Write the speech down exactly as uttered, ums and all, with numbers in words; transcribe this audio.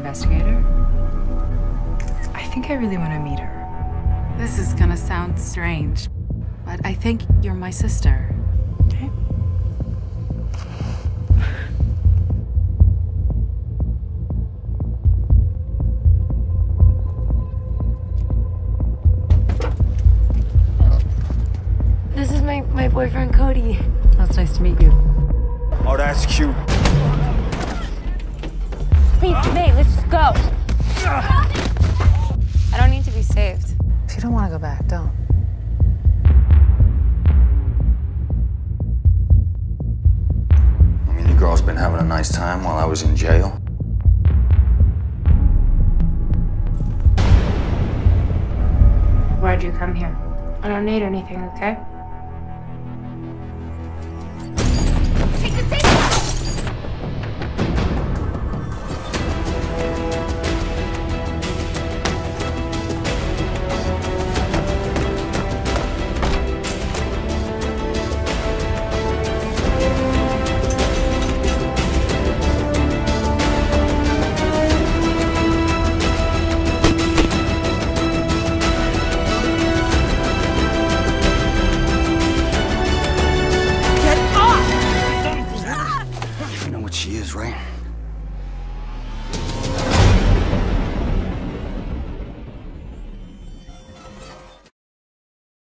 investigator? I think I really want to meet her. This is gonna sound strange, but I think you're my sister. Okay. This is my, my boyfriend, Cody. Well, it's nice to meet you. Oh, that's cute. Please, May, let's just go. I don't need to be saved. If you don't want to go back, don't. I mean, you girls been having a nice time while I was in jail. Why'd you come here? I don't need anything, okay? Take the tape! You know what she is, right?